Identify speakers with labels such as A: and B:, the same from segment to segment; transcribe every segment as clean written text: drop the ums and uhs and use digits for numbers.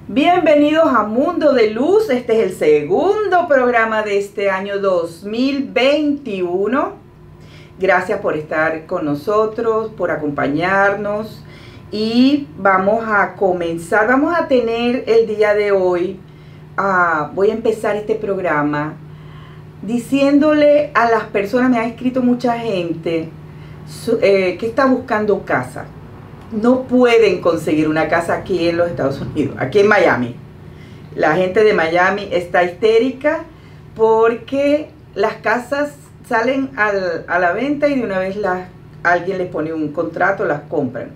A: Bienvenidos a Mundo de Luz. Este es el segundo programa de este año 2021. Gracias por estar con nosotros, por acompañarnos. Y vamos a comenzar, vamos a tener el día de hoy, voy a empezar este programa diciéndole a las personas, me ha escrito mucha gente que está buscando casa. No pueden conseguir una casa aquí en los Estados Unidos, aquí en Miami. La gente de Miami está histérica porque las casas salen a la venta y de una vez alguien les pone un contrato, las compran.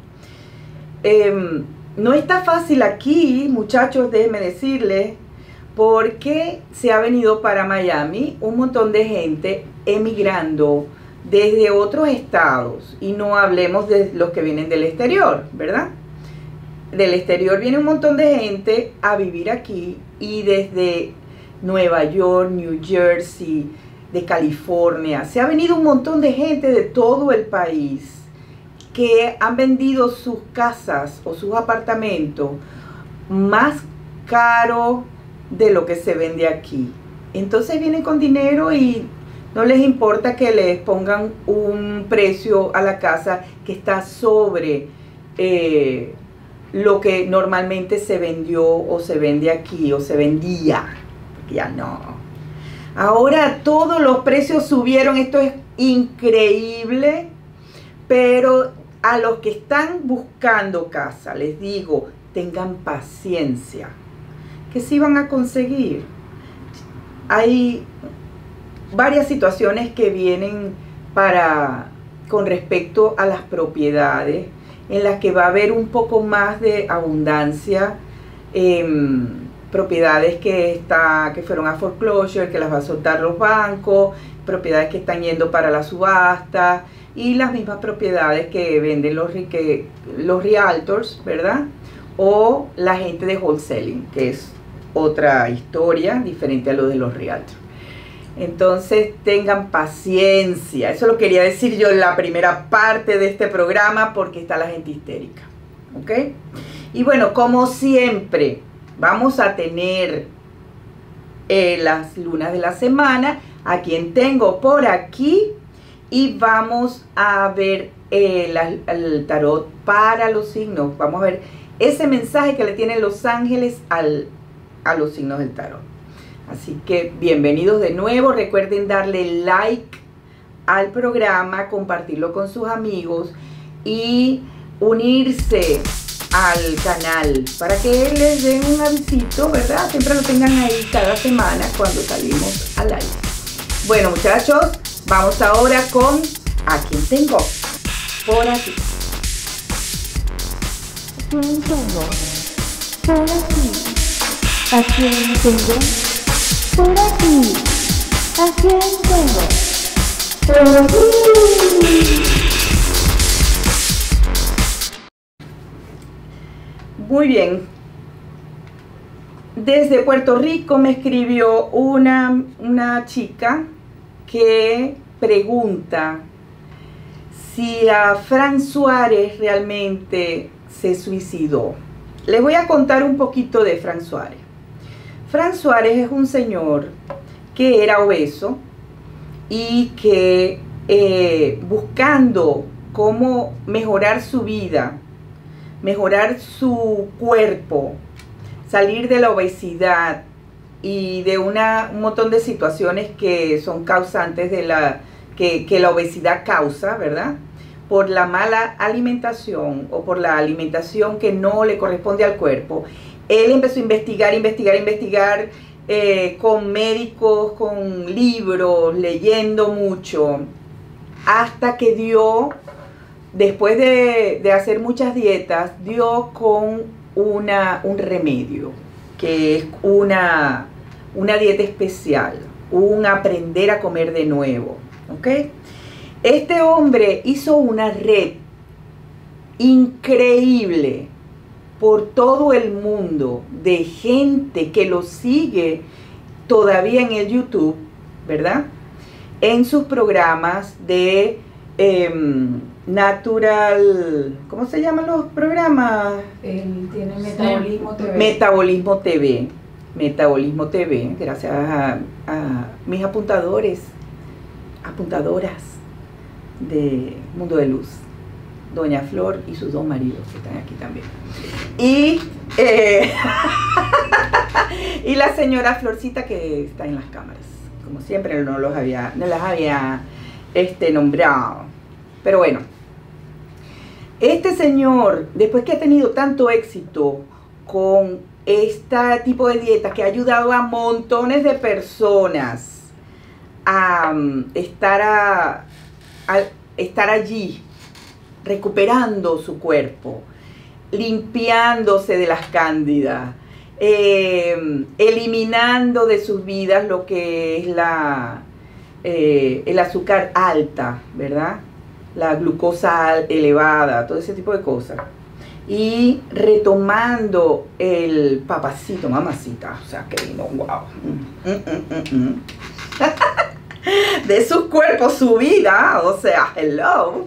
A: No está fácil aquí, muchachos, déjenme decirles, porque se ha venido para Miami un montón de gente emigrando desde otros estados, y no hablemos de los que vienen del exterior, ¿verdad? Del exterior viene un montón de gente a vivir aquí, y desde Nueva York, New Jersey, de California, se ha venido un montón de gente de todo el país que han vendido sus casas o sus apartamentos más caro de lo que se vende aquí. Entonces vienen con dinero y no les importa que les pongan un precio a la casa que está sobre lo que normalmente se vendió o se vende aquí o se vendía. Ya no. Ahora todos los precios subieron, esto es increíble, pero a los que están buscando casa, les digo, tengan paciencia, que sí van a conseguir. Hay varias situaciones que vienen con respecto a las propiedades, en las que va a haber un poco más de abundancia, propiedades que fueron a foreclosure, que las va a soltar los bancos, propiedades que están yendo para la subasta, y las mismas propiedades que venden los realtors, ¿verdad? O la gente de wholesaling, que es otra historia diferente a lo de los realtors. Entonces tengan paciencia, eso lo quería decir yo en la primera parte de este programa, porque está la gente histérica, ¿ok? Y bueno, como siempre, vamos a tener las lunas de la semana, a quien tengo por aquí, y vamos a ver el tarot para los signos. Vamos a ver ese mensaje que le tienen los ángeles a los signos del tarot. Así que bienvenidos de nuevo. Recuerden darle like al programa, compartirlo con sus amigos y unirse al canal para que les den un avisito, ¿verdad? Siempre lo tengan ahí cada semana cuando salimos al aire. Bueno, muchachos, vamos ahora con a quien tengo por aquí.
B: ¿A quién tengo? Por aquí. ¿A quién tengo? Por aquí. ¿A quién tengo? Por aquí.
A: Muy bien. Desde Puerto Rico me escribió una chica que pregunta si a Frank Suárez realmente se suicidó. Les voy a contar un poquito de Frank Suárez. Frank Suárez es un señor que era obeso y que buscando cómo mejorar su vida, mejorar su cuerpo, salir de la obesidad y de un montón de situaciones que son causantes de que la obesidad causa, ¿verdad? Por la mala alimentación o por la alimentación que no le corresponde al cuerpo. Él empezó a investigar con médicos, con libros, leyendo mucho, hasta que después de hacer muchas dietas, dio con un remedio, que es una dieta especial, un aprender a comer de nuevo, ¿ok? Este hombre hizo una red increíble por todo el mundo de gente que lo sigue todavía en el YouTube, ¿verdad? En sus programas de Natural, ¿cómo se llaman los programas?
C: Él tiene Metabolismo TV.
A: Metabolismo TV. Metabolismo TV, gracias a mis apuntadoras de Mundo de Luz, Doña Flor y sus dos maridos que están aquí también. Y, y la señora Florcita que está en las cámaras. Como siempre no las había nombrado. Pero bueno, este señor, después que ha tenido tanto éxito con este tipo de dieta que ha ayudado a montones de personas a estar allí, recuperando su cuerpo, limpiándose de las cándidas, eliminando de sus vidas lo que es el azúcar alta, ¿verdad? La glucosa elevada, todo ese tipo de cosas. Y retomando el papacito, mamacita, o sea, que vino, wow. De sus cuerpos, su vida, o sea, hello.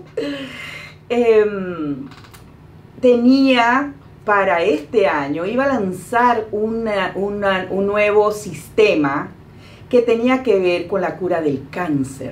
A: Tenía para este año, iba a lanzar un nuevo sistema que tenía que ver con la cura del cáncer.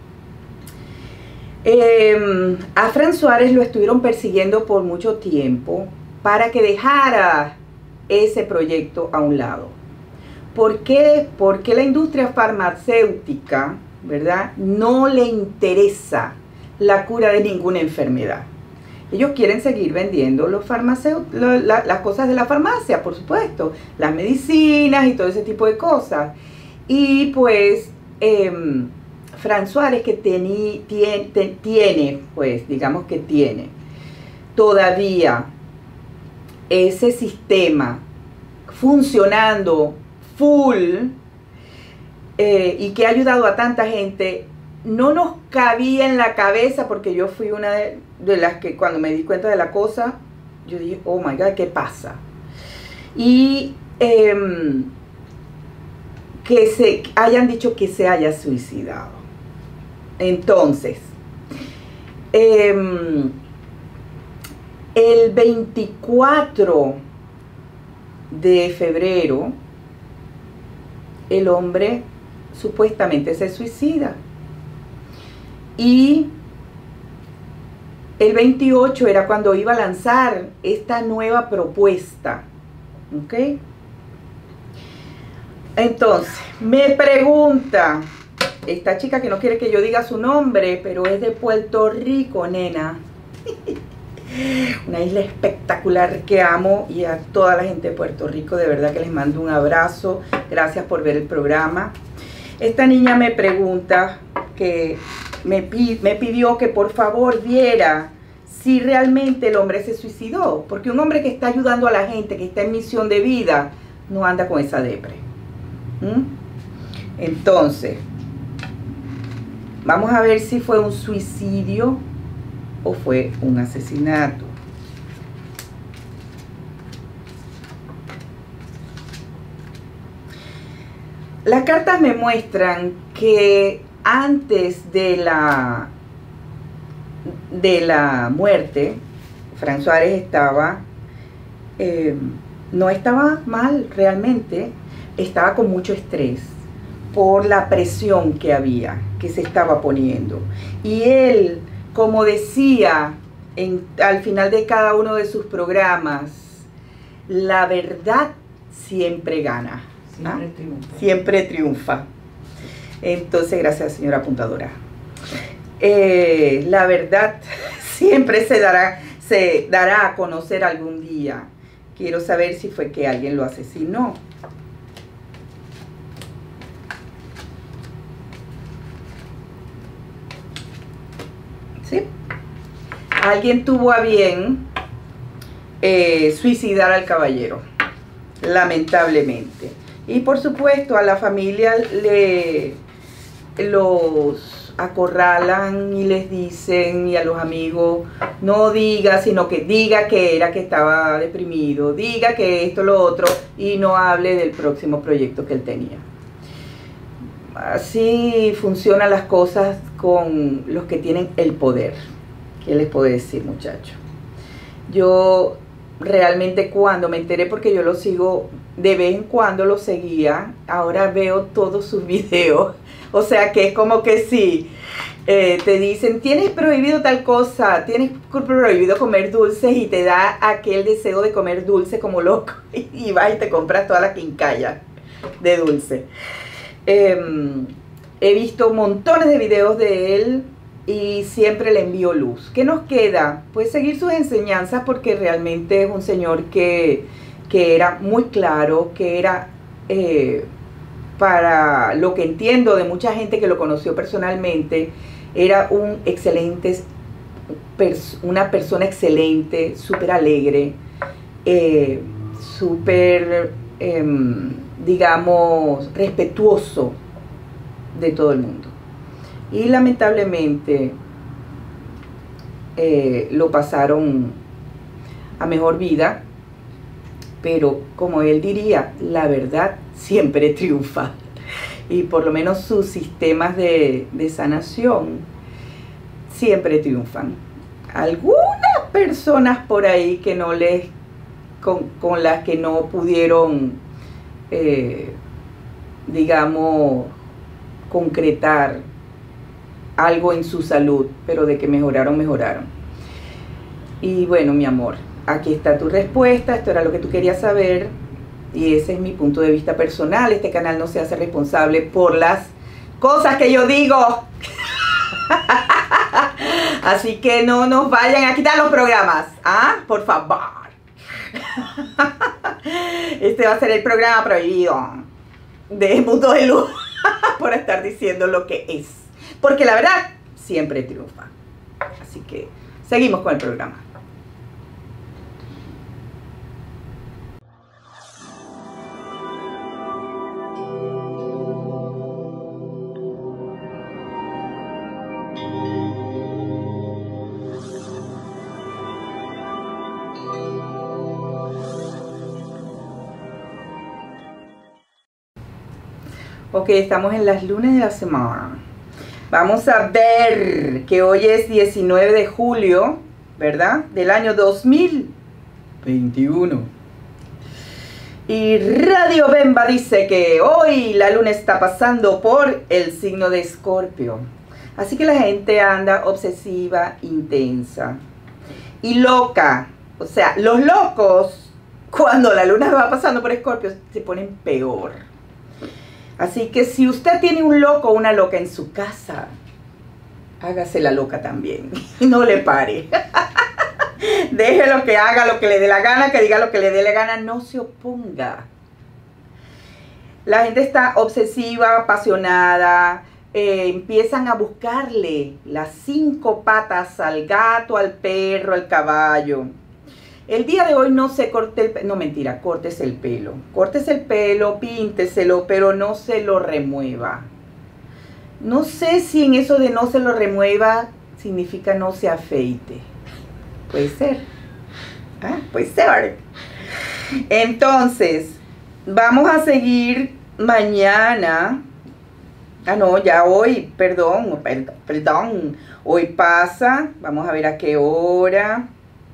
A: A Fran Suárez lo estuvieron persiguiendo por mucho tiempo para que dejara ese proyecto a un lado. ¿Por qué? Porque la industria farmacéutica, ¿verdad?, no le interesa la cura de ninguna enfermedad. Ellos quieren seguir vendiendo las cosas de la farmacia, por supuesto, las medicinas y todo ese tipo de cosas. Y pues Fran Suárez, que tiene, pues digamos que tiene todavía ese sistema funcionando full y que ha ayudado a tanta gente, no nos cabía en la cabeza, porque yo fui una de las que cuando me di cuenta de la cosa, yo dije, oh my God, ¿qué pasa? Y que se hayan dicho que se haya suicidado. Entonces, el 24 de febrero, el hombre supuestamente se suicida. Y el 28 era cuando iba a lanzar esta nueva propuesta. ¿Ok? Entonces, me pregunta esta chica, que no quiere que yo diga su nombre, pero es de Puerto Rico, nena. Una isla espectacular que amo, y a toda la gente de Puerto Rico, de verdad que les mando un abrazo. Gracias por ver el programa. Esta niña me pregunta, que me pidió que por favor viera si realmente el hombre se suicidó, porque un hombre que está ayudando a la gente, que está en misión de vida, no anda con esa depre. Entonces, vamos a ver si fue un suicidio o fue un asesinato. Las cartas me muestran que antes de la muerte, Fran Suárez estaba, no estaba mal realmente, estaba con mucho estrés por la presión que había, que se estaba poniendo. Y él, como decía al final de cada uno de sus programas, la verdad siempre gana.
C: Siempre triunfa.
A: Siempre triunfa. Entonces, gracias, señora apuntadora. La verdad siempre se dará a conocer algún día. Quiero saber si fue que alguien lo asesinó. ¿Sí? Alguien tuvo a bien suicidar al caballero, lamentablemente. Y por supuesto a la familia los acorralan y les dicen, y a los amigos, no diga, sino que diga que estaba deprimido, diga que esto, lo otro, y no hable del próximo proyecto que él tenía. Así funcionan las cosas con los que tienen el poder. ¿Qué les puedo decir, muchachos? Yo realmente cuando me enteré, porque yo lo sigo, de vez en cuando lo seguía, ahora veo todos sus videos. O sea que es como que sí, te dicen, tienes prohibido tal cosa, tienes prohibido comer dulces y te da aquel deseo de comer dulce como loco. Y vas y te compras toda la quincalla de dulce. He visto montones de videos de él y siempre le envío luz. ¿Qué nos queda? Pues seguir sus enseñanzas, porque realmente es un señor que era muy claro, que era, para lo que entiendo de mucha gente que lo conoció personalmente, era un excelente, una persona excelente, súper alegre, súper, digamos, respetuoso de todo el mundo. Y lamentablemente lo pasaron a mejor vida, pero como él diría, la verdad siempre triunfa. Y por lo menos sus sistemas de sanación siempre triunfan. Algunas personas por ahí que no les, con las que no pudieron, digamos, concretar algo en su salud, pero de que mejoraron, mejoraron. Y bueno, mi amor, aquí está tu respuesta, esto era lo que tú querías saber, y ese es mi punto de vista personal. Este canal no se hace responsable por las cosas que yo digo. Así que no nos vayan a quitar los programas, ¿ah? Por favor. Este va a ser el programa prohibido de Mundo de Luz por estar diciendo lo que es. Porque la verdad siempre triunfa. Así que seguimos con el programa. Ok, estamos en las lunes de la semana. Vamos a ver que hoy es 19 de julio, ¿verdad? Del año 2021. Y Radio Bemba dice que hoy la luna está pasando por el signo de Escorpio. Así que la gente anda obsesiva, intensa y loca. O sea, los locos, cuando la luna va pasando por Escorpio, se ponen peor. Así que si usted tiene un loco o una loca en su casa, hágase la loca también. No le pare. Déjelo que haga lo que le dé la gana, que diga lo que le dé la gana, no se oponga. La gente está obsesiva, apasionada, empiezan a buscarle las 5 patas al gato, al perro, al caballo. El día de hoy no se corte el pelo, no mentira, córtese el pelo. Córtese el pelo, pínteselo, pero no se lo remueva. No sé si en eso de no se lo remueva significa no se afeite. Puede ser. ¿Ah? Puede ser. Entonces, vamos a seguir mañana. Ah, no, ya hoy, perdón. Hoy pasa, vamos a ver a qué hora.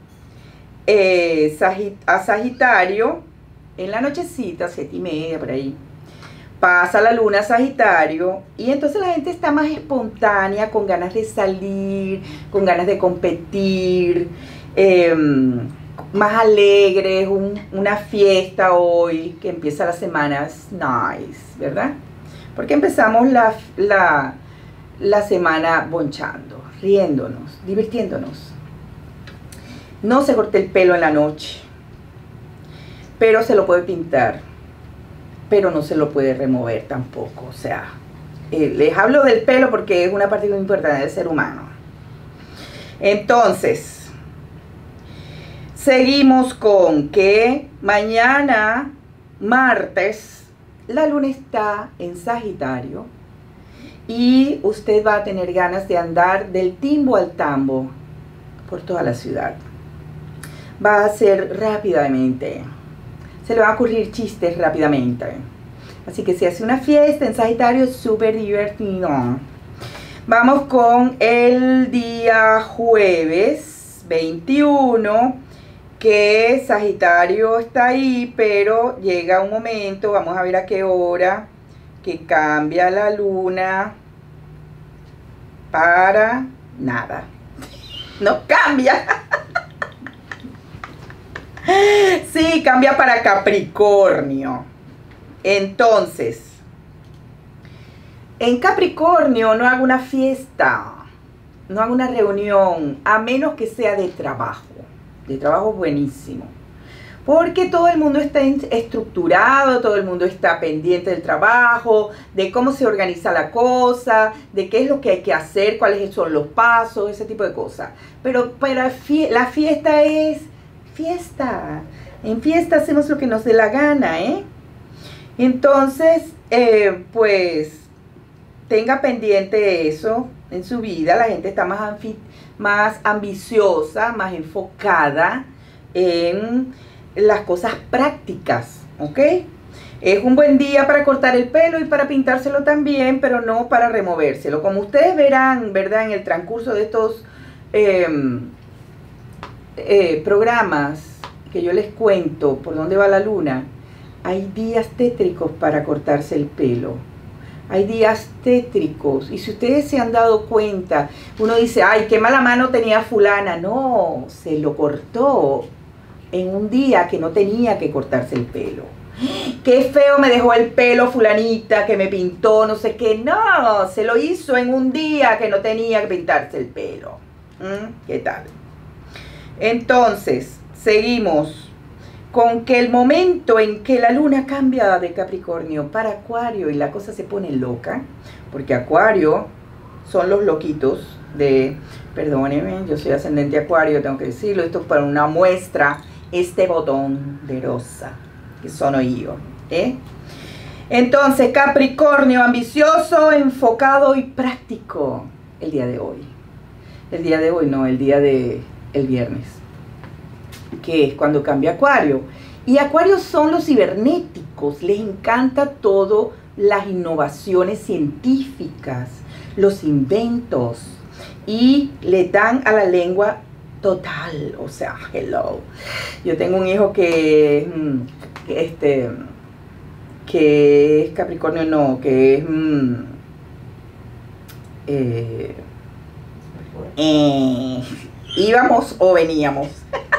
A: A Sagitario, en la nochecita, 7:30 por ahí, pasa la luna a Sagitario, y entonces la gente está más espontánea, con ganas de salir, con ganas de competir, más alegres, una fiesta hoy, que empieza la semana, es nice, ¿verdad? Porque empezamos la semana bonchando, riéndonos, divirtiéndonos. No se corte el pelo en la noche, pero se lo puede pintar, pero no se lo puede remover tampoco. O sea, les hablo del pelo porque es una parte muy importante del ser humano. Entonces, seguimos con que mañana, martes, la luna está en Sagitario y usted va a tener ganas de andar del timbo al tambo por toda la ciudad. Va a ser rápidamente, se le van a ocurrir chistes rápidamente. Así que si hace una fiesta en Sagitario es súper divertido. Vamos con el día jueves 21, que Sagitario está ahí, pero llega un momento, vamos a ver a qué hora, que cambia la luna para nada. No cambia. Sí, cambia para Capricornio. Entonces, en Capricornio no hago una fiesta, no hago una reunión, a menos que sea de trabajo buenísimo. Porque todo el mundo está estructurado, todo el mundo está pendiente del trabajo, de cómo se organiza la cosa, de qué es lo que hay que hacer, cuáles son los pasos, ese tipo de cosas. Pero la fiesta es fiesta. En fiesta hacemos lo que nos dé la gana, ¿eh? Entonces, pues, tenga pendiente eso en su vida. La gente está más ambiciosa, más enfocada en las cosas prácticas, ¿ok? Es un buen día para cortar el pelo y para pintárselo también, pero no para removérselo. Como ustedes verán, ¿verdad? En el transcurso de estos programas que yo les cuento por dónde va la luna, hay días tétricos para cortarse el pelo. Hay días tétricos. Y si ustedes se han dado cuenta, uno dice, ay, qué mala mano tenía fulana. No, se lo cortó en un día que no tenía que cortarse el pelo. Qué feo me dejó el pelo fulanita, que me pintó, no sé qué. No, se lo hizo en un día que no tenía que pintarse el pelo. ¿Qué tal? Entonces, seguimos con que el momento en que la luna cambia de Capricornio para Acuario y la cosa se pone loca, porque Acuario son los loquitos de, perdónenme, yo soy ascendente Acuario, tengo que decirlo, esto es para una muestra, este botón de rosa, que soy yo, ¿eh? Entonces, Capricornio, ambicioso, enfocado y práctico, el día de hoy. El día de hoy no, el día de el viernes, que es cuando cambia Acuario. Y Acuario son los cibernéticos, les encanta todo, las innovaciones científicas, los inventos, y le dan a la lengua total, o sea, hello. Yo tengo un hijo que es Capricornio, no, que es íbamos o veníamos.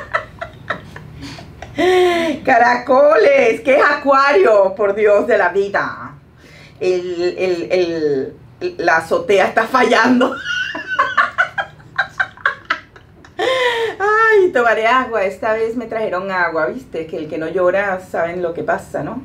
A: Caracoles, ¿qué es Acuario? Por Dios de la vida. La azotea está fallando. Ay, tomaré agua. Esta vez me trajeron agua, ¿viste? Que el que no llora saben lo que pasa, ¿no?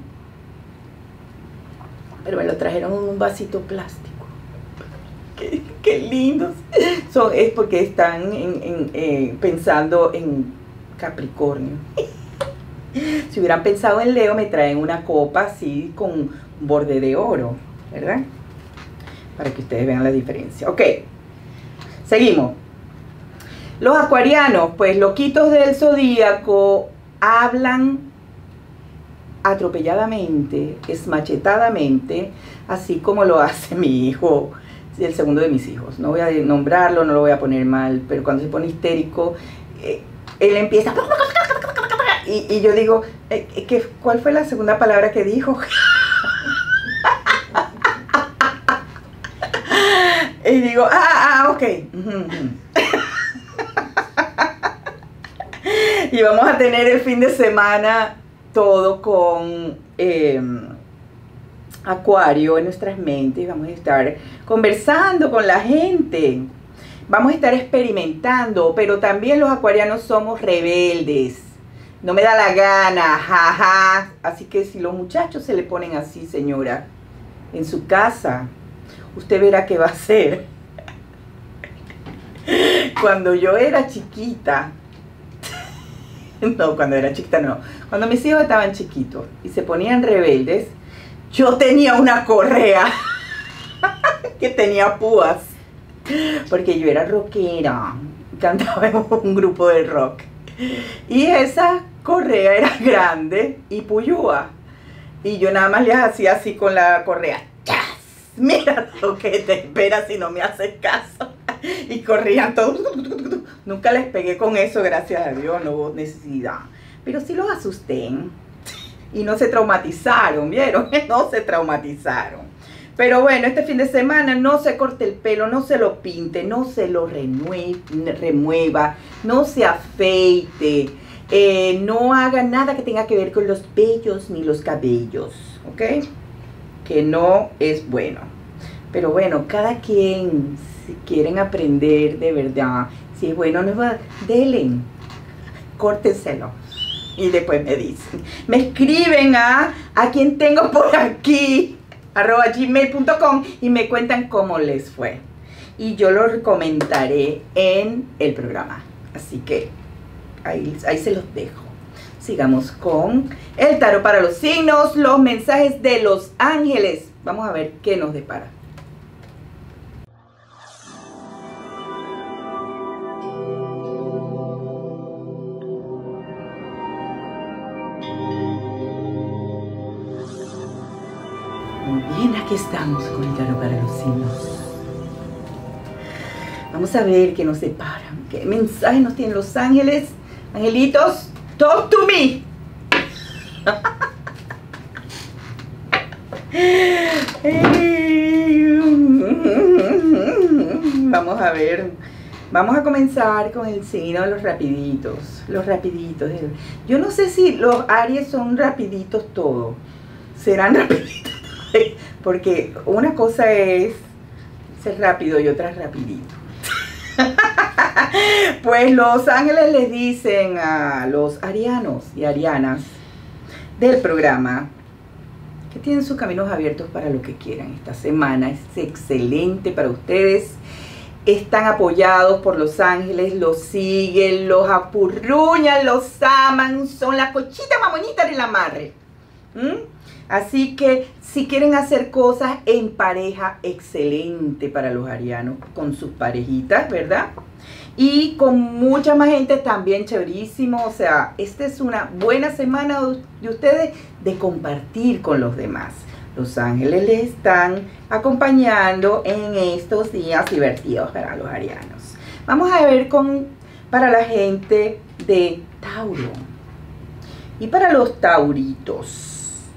A: Pero me lo trajeron en un vasito plástico. Qué lindos. Es porque están pensando en Capricornio. Si hubieran pensado en Leo, me traen una copa así con borde de oro, ¿verdad? Para que ustedes vean la diferencia. Ok, seguimos. Los acuarianos, pues loquitos del zodíaco, hablan atropelladamente, esmachetadamente, así como lo hace mi hijo, el segundo de mis hijos. No voy a nombrarlo, no lo voy a poner mal, pero cuando se pone histérico, él empieza... Y yo digo, ¿cuál fue la segunda palabra que dijo? Y digo, ok. Y vamos a tener el fin de semana todo con Acuario en nuestras mentes. Vamos a estar conversando con la gente. Vamos a estar experimentando, pero también los acuarianos somos rebeldes. No me da la gana, jaja. Así que si los muchachos se le ponen así, señora, en su casa, usted verá qué va a hacer. Cuando yo era chiquita, no, cuando era chiquita no, cuando mis hijos estaban chiquitos y se ponían rebeldes, yo tenía una correa que tenía púas, porque yo era rockera, cantaba en un grupo de rock, y esa correa era grande y puyúa, y yo nada más les hacía así con la correa, ¡chas! mira lo que te espera si no me haces caso. Y corrían todos. Nunca les pegué con eso, gracias a Dios, no hubo necesidad. Pero sí los asusté. Y no se traumatizaron, ¿vieron? No se traumatizaron. Pero bueno, este fin de semana no se corte el pelo, no se lo pinte, no se lo remueva, no se afeite, no haga nada que tenga que ver con los vellos ni los cabellos, ¿ok? Que no es bueno. Pero bueno, cada quien, si quieren aprender de verdad, si es bueno, no va, denle, córtenselo. Y después me dicen, me escriben a quien tengo por aquí, @gmail.com, y me cuentan cómo les fue. Y yo lo comentaré en el programa. Así que ahí se los dejo. Sigamos con el tarot para los signos, los mensajes de los ángeles. Vamos a ver qué nos depara. Muy bien, aquí estamos con el tarot para los signos. Vamos a ver qué nos deparan, qué mensajes nos tienen los ángeles. Angelitos, talk to me. Vamos a ver. Vamos a comenzar con el signo de los rapiditos. Los rapiditos. Yo no sé si los Aries son rapiditos todos. Serán rapiditos. Porque una cosa es ser rápido y otra es rapidito. Pues los ángeles les dicen a los arianos y arianas del programa que tienen sus caminos abiertos para lo que quieran. Esta semana es excelente para ustedes. Están apoyados por los ángeles, los siguen, los apurruñan, los aman, son la cochita más bonita de la madre. Así que si quieren hacer cosas en pareja, excelente para los arianos, con sus parejitas, ¿verdad? Y con mucha más gente también, chéverísimo. O sea, esta es una buena semana de ustedes de compartir con los demás. Los ángeles les están acompañando en estos días divertidos para los arianos. Vamos a ver para la gente de Tauro y para los tauritos.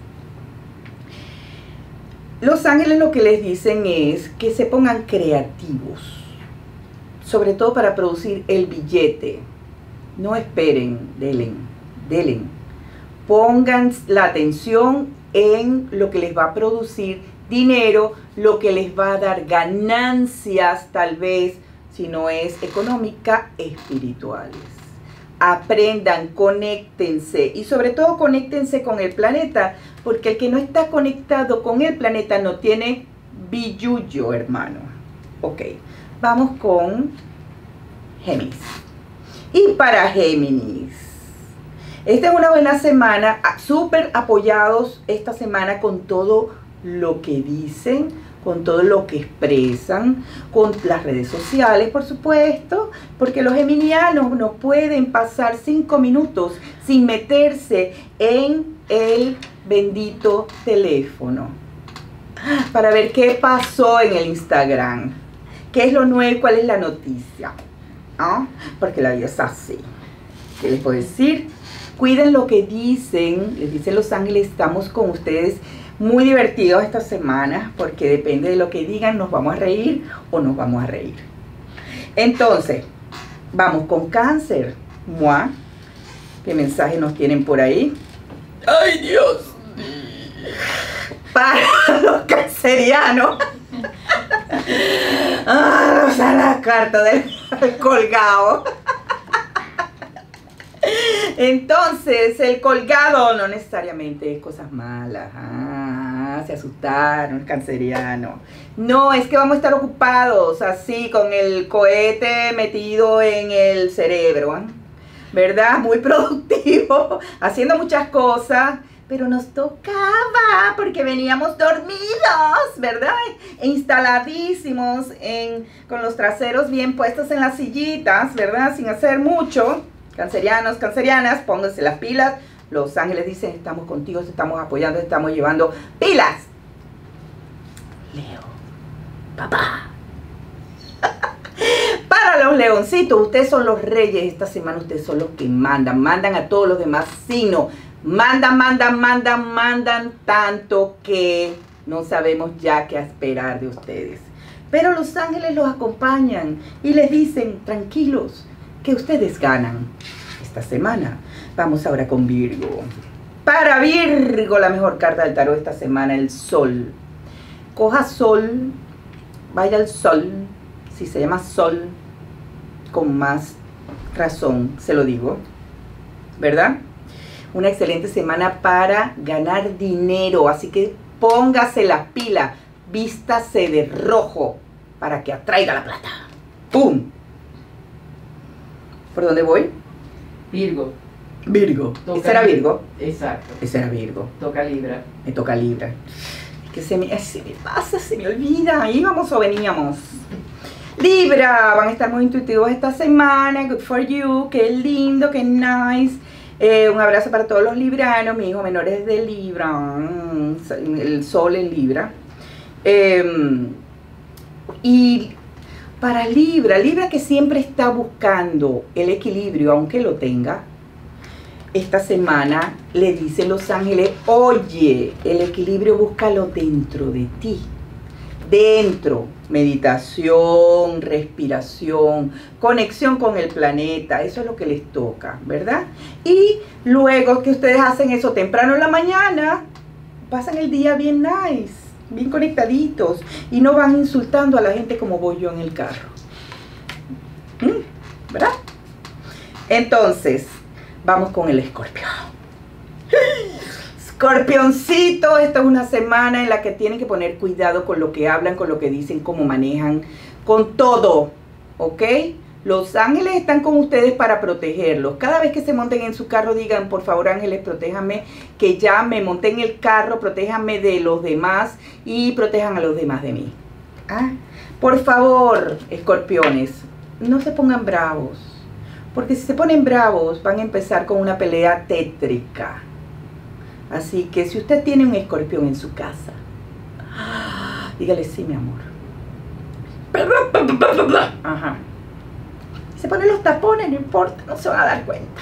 A: Los ángeles lo que les dicen es que se pongan creativos, sobre todo para producir el billete. No esperen, denle. Pongan la atención en lo que les va a producir dinero, lo que les va a dar ganancias, tal vez, si no es económica, espirituales. Aprendan, conéctense y sobre todo conéctense con el planeta, porque el que no está conectado con el planeta no tiene billullo, hermano. Ok, vamos con Géminis. Y para Géminis, esta es una buena semana, súper apoyados esta semana con todo lo que dicen, con todo lo que expresan, con las redes sociales, por supuesto, porque los geminianos no pueden pasar 5 minutos sin meterse en el bendito teléfono para ver qué pasó en el Instagram, qué es lo nuevo, cuál es la noticia, ¿no? Porque la vida es así. ¿Qué les puedo decir? Cuiden lo que dicen, les dicen los ángeles, estamos con ustedes. Muy divertidos esta semana, porque depende de lo que digan, nos vamos a reír o nos vamos a reír. Entonces, vamos con Cáncer. ¡Mua! ¿Qué mensaje nos tienen por ahí? ¡Ay, Dios! Para los cancerianos. O sea, la carta del colgado. Entonces, el colgado no necesariamente es cosas malas. Se asustaron, el canceriano. No, es que vamos a estar ocupados así, con el cohete metido en el cerebro, ¿verdad? Muy productivo, haciendo muchas cosas, pero nos tocaba porque veníamos dormidos, ¿verdad? E instaladísimos con los traseros bien puestos en las sillitas, ¿verdad? Sin hacer mucho. Cancerianos, cancerianas, pónganse las pilas. Los ángeles dicen, estamos contigo, te estamos apoyando, te estamos llevando pilas. Leo, papá. Para los leoncitos, ustedes son los reyes. Esta semana ustedes son los que mandan. Mandan a todos los demás signos. Mandan tanto que no sabemos ya qué esperar de ustedes. Pero los ángeles los acompañan y les dicen, tranquilos, que ustedes ganan esta semana. Vamos ahora con Virgo. Para Virgo, la mejor carta del tarot esta semana, el Sol. Coja Sol, vaya al Sol. Si se llama Sol, con más razón se lo digo, ¿verdad? Una excelente semana para ganar dinero, así que póngase las pilas, vístase de rojo para que atraiga la plata. ¡Pum! ¿Por dónde voy?
C: Virgo.
A: Virgo.
C: Toca
A: ¿Ese era Virgo?
C: Exacto.
A: Ese era Virgo.
C: Toca Libra.
A: Me toca Libra. Es que se me pasa, se me olvida. Íbamos o veníamos. Libra, van a estar muy intuitivos esta semana. Good for you. Qué lindo, qué nice. Un abrazo para todos los libranos. Mi hijo menor es de Libra. El sol en Libra. Y para Libra que siempre está buscando el equilibrio, aunque lo tenga, esta semana le dicen los ángeles, oye, el equilibrio búscalo dentro de ti. Dentro, meditación, respiración, conexión con el planeta, eso es lo que les toca, ¿verdad? Y luego que ustedes hacen eso temprano en la mañana, pasan el día bien nice, bien conectaditos y no van insultando a la gente como voy yo en el carro. ¿Verdad? Entonces, vamos con el Escorpio. Escorpioncito, esta es una semana en la que tienen que poner cuidado con lo que hablan, con lo que dicen, cómo manejan, con todo, ¿ok? Los ángeles están con ustedes para protegerlos. Cada vez que se monten en su carro, digan, por favor, ángeles, protéjanme, que ya me monté en el carro, protéjanme de los demás y protejan a los demás de mí. ¿Ah? Por favor, escorpiones, no se pongan bravos, porque si se ponen bravos, van a empezar con una pelea tétrica. Así que si usted tiene un escorpión en su casa, dígale sí, mi amor. Ajá. Se ponen los tapones, no importa, no se van a dar cuenta.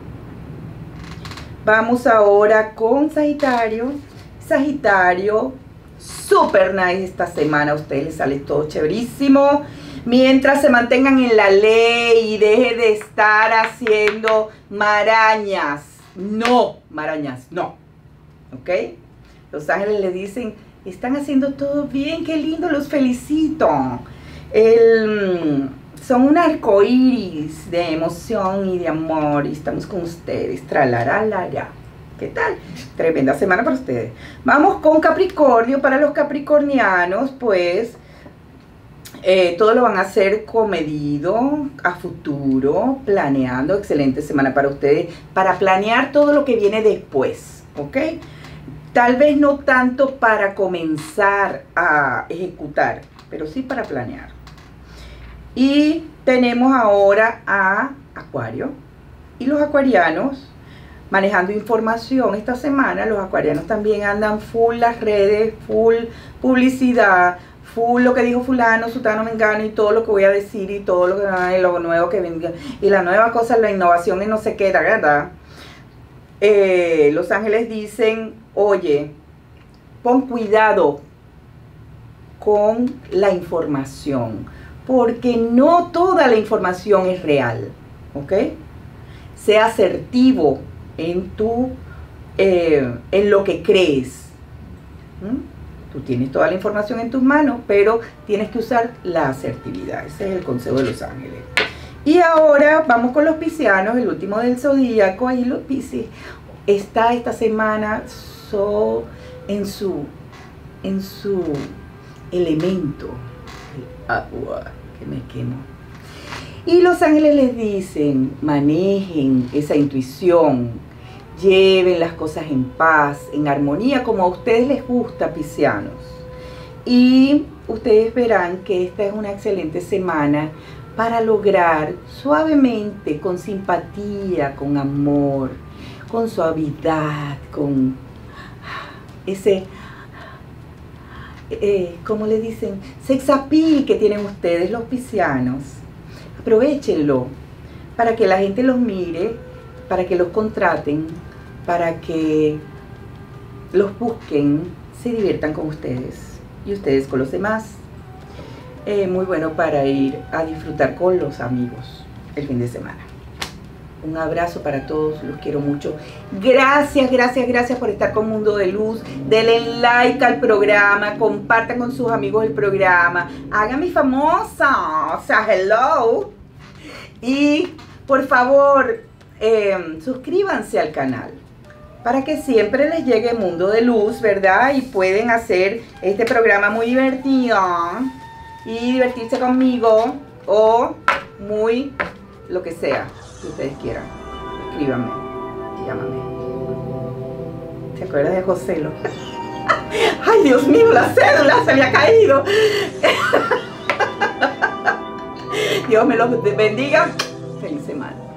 A: Vamos ahora con Sagitario. Sagitario, super nice esta semana. A ustedes les sale todo chéverísimo. Mientras se mantengan en la ley y deje de estar haciendo marañas. No, marañas, no. ¿Ok? Los ángeles le dicen, están haciendo todo bien, qué lindo, los felicito. Son un arco iris de emoción y de amor y estamos con ustedes. Tralarala. ¿Qué tal? Tremenda semana para ustedes. Vamos con Capricornio. Para los capricornianos, pues, todo lo van a hacer comedido, a futuro, planeando. Excelente semana para ustedes, para planear todo lo que viene después, ¿ok? Tal vez no tanto para comenzar a ejecutar, pero sí para planear. Y tenemos ahora a Acuario. Y los acuarianos manejando información esta semana. Los acuarianos también andan full las redes, full publicidad, full lo que dijo fulano, sutano, mengano y todo lo que voy a decir y todo lo nuevo que venga. Y la nueva cosa, la innovación y no sé qué, ¿verdad? Los ángeles dicen, oye, pon cuidado con la información, porque no toda la información es real, ¿ok? Sea asertivo en lo que crees. Tú tienes toda la información en tus manos, pero tienes que usar la asertividad. Ese es el consejo de los ángeles. Y ahora vamos con los piscianos, el último del zodíaco. Y los piscis está esta semana en su elemento, el agua, que me quemo. Y los ángeles les dicen, manejen esa intuición, lleven las cosas en paz, en armonía, como a ustedes les gusta, piscianos. Y ustedes verán que esta es una excelente semana para lograr suavemente, con simpatía, con amor, con suavidad, con ¿cómo le dicen? Sex appeal que tienen ustedes los piscianos. Aprovechenlo para que la gente los mire, para que los contraten, para que los busquen, se diviertan con ustedes y ustedes con los demás. Muy bueno para ir a disfrutar con los amigos el fin de semana. Un abrazo para todos, los quiero mucho. Gracias, gracias, gracias por estar con Mundo de Luz. Denle like al programa, compartan con sus amigos el programa, háganme famosa, o sea, hello. Y por favor, suscríbanse al canal para que siempre les llegue Mundo de Luz, ¿verdad? Y pueden hacer este programa muy divertido y divertirse conmigo o muy lo que sea que ustedes quieran. Escríbanme, llámame. ¿Te acuerdas de José? Ay, Dios mío, la cédula se me ha caído. Dios me los bendiga. Feliz semana.